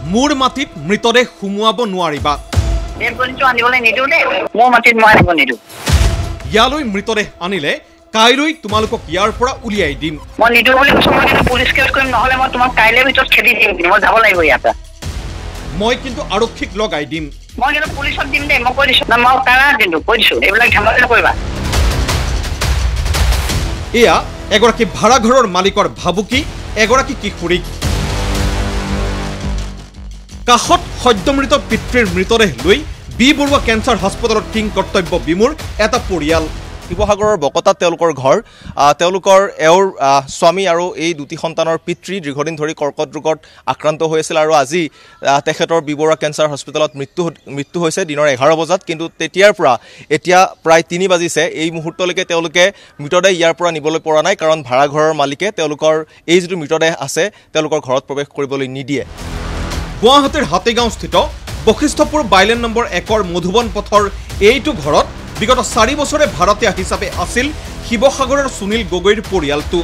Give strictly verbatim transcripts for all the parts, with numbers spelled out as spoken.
মোৰ মাটিত মৃতদেহ সুমুৱাব নোৱাৰিবা। ইয়ালৈ মৃতদেহ আনিলে কাইলৈ তোমালোকক ইয়াৰ পৰা উলিয়াই দিম। মই নিদো বুলি কৈছো, মই কিন্তু পুলিচ কেছ কৰিম, নহলে মই তোমাক কাইলৈ ভিতৰত খেদি দিম। মই যাব লাগিব ইয়াৰ পৰা। মই কিন্তু আৰক্ষীক লগাই দিম। মই কিন্তু পুলিচক দিম দেই, মই কৈ দিছো। না মই কাৰা দিম, কৈ দিছো। এইবিলাক ধেমালি নকৰিবা। এয়া এগৰাকী ভাড়াঘৰৰ মালিকৰ ভাবুকি, এগৰাকী কিশোৰীক। কাষত সদ্যমৃত পিতৃৰ মৃতদেহ লৈ বি বৰুৱা কেঞ্চাৰ হাস্পতালত কিং কৰ্তব্য বিমূৰ এটা পৰিয়াল। শিৱসাগৰৰ বকতাত তেওঁলোকৰ ঘৰ। তেওঁলোকৰ এওঁৰ স্বামী আৰু এই দুটি সন্তানৰ পিতৃ দীৰ্ঘদিন ধৰি কৰ্কট ৰোগত আক্ৰান্ত হৈ আছিল আৰু আজি তেখেতৰ বি বৰুৱা কেঞ্চাৰ হস্পিটেলত মৃত্যু মৃত্যু হৈছে দিনৰ এঘাৰ বজাত। কিন্তু তেতিয়াৰ পৰা এতিয়া প্ৰায় তিনি বাজিছে, এই মুহূৰ্তলৈকে তেওঁলোকে মৃতদেহ ইয়াৰ পৰা নিবলৈ পৰা নাই, কাৰণ ভাড়াঘৰৰ মালিকে তেওঁলোকৰ এই যিটো মৃতদেহ আছে তেওঁলোকৰ ঘৰত প্ৰৱেশ কৰিবলৈ নিদিয়ে। গুৱাহাটীৰ হাতীগাঁওস্থিত বশিষ্ঠপুৰ বাইলেন নম্বৰ একৰ মধুবন পথৰ এইটো ঘৰত বিগত চাৰি বছৰে ভাড়াতীয়া হিচাপে আছিল শিৱসাগৰৰ সুনীল গগৈৰ পৰিয়ালটো।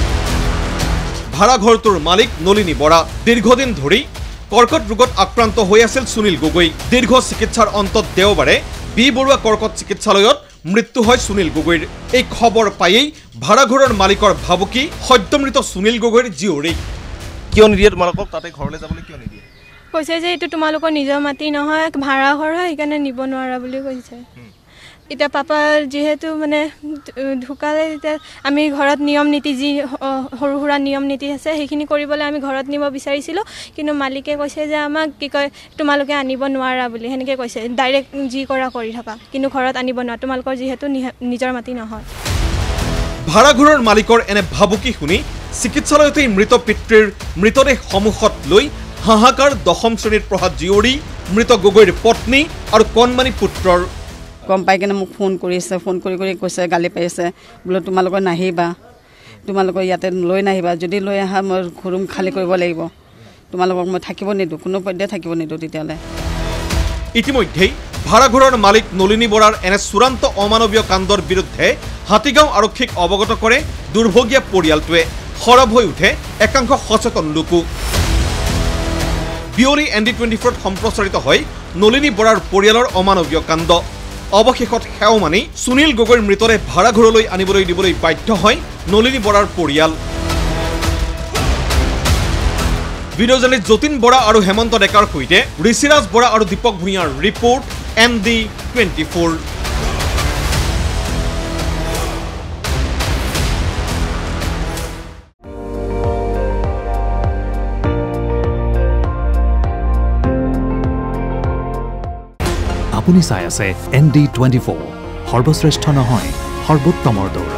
ভাড়াঘৰটোৰ মালিক নলিনী বৰা। দীৰ্ঘদিন ধৰি কৰ্কট ৰোগত আক্ৰান্ত হৈ আছিল সুনীল গগৈ। দীৰ্ঘ চিকিৎসাৰ অন্তত দেওবাৰে বি বৰুৱা কৰ্কট চিকিৎসালয়ত মৃত্যু হয় সুনীল গগৈৰ। এই খবৰ পায়েই ভাড়াঘৰৰ মালিকৰ ভাবুকি সদ্যমৃত সুনীল গগৈৰ জীয়ৰীক। কিয় নিদিয়ে তোমালোকক তাতে ঘৰলৈ যাবলৈ কিয় নিদিয়ে? কৈছে যে এইটো তোমালোকৰ নিজৰ মাটি নহয়, ভাড়া ঘৰ হয়, সেইকাৰণে নিব নোৱাৰা বুলি কৈছে। এতিয়া পাপা যিহেতু মানে ঢুকালে, এতিয়া আমি ঘৰত নিয়ম নীতি যি সৰু সুৰা নিয়ম নীতি আছে সেইখিনি কৰিবলৈ আমি ঘৰত নিব বিচাৰিছিলোঁ, কিন্তু মালিকে কৈছে যে আমাক কি কয় তোমালোকে আনিব নোৱাৰা বুলি, সেনেকৈ কৈছে। ডাইৰেক্ট যি কৰা কৰি থকা, কিন্তু ঘৰত আনিব নোৱাৰা, তোমালোকৰ যিহেতু নিজৰ মাটি নহয়। ভাড়াঘৰৰ মালিকৰ এনে ভাবুকি শুনি চিকিৎসালয়তেই মৃত পিতৃৰ মৃতদেহ সন্মুখত লৈ হাহাকাৰ দশম শ্ৰেণীত পঢ়া জীয়ৰী, মৃত গগৈৰ পত্নী আৰু কণমানি পুত্ৰৰ। গম পাই কিনে মোক ফোন কৰিছে, ফোন কৰি কৰি কৈছে, গালি পাৰিছে, বোলে তোমালোকৰ নাহিবা, তোমালোকৰ ইয়াতে লৈ নাহিবা, যদি লৈ আহা মই ৰুম খালী কৰিব লাগিব, তোমালোকক মই থাকিব নিদিওঁ, কোনো পধ্যে থাকিব নিদিওঁ। তেতিয়াহ'লে ইতিমধ্যেই ভাড়াঘৰৰ মালিক নলিনী বৰাৰ এনে চূড়ান্ত অমানৱীয় কাণ্ডৰ বিৰুদ্ধে হাতীগাঁও আৰক্ষীক অৱগত কৰে দুৰ্ভগীয়া পৰিয়ালটোৱে। সৰব হৈ উঠে একাংশ সচেতন লোকো। বিয়লি এন ডি টুৱেণ্টি ফ'ৰত সম্প্ৰচাৰিত হয় নলিনী বৰাৰ পৰিয়ালৰ অমানৱীয় কাণ্ড। অৱশেষত সেও মানি সুনীল গগৈৰ মৃতদেহ ভাড়াঘৰলৈ আনিবলৈ দিবলৈ বাধ্য হয় নলিনী বৰাৰ পৰিয়াল। ভিডিঅ' জাৰ্নেলিষ্ট যতীন বৰা আৰু হেমন্ত ডেকাৰ সৈতে ঋষিৰাজ বৰা আৰু দীপক ভূঞাৰ report, N D twenty four. আপুনি চাই আছে এন ডি টুৱেণ্টি ফ'ৰ, সৰ্বশ্ৰেষ্ঠ নহয় সৰ্বোত্তমৰ দৌৰ।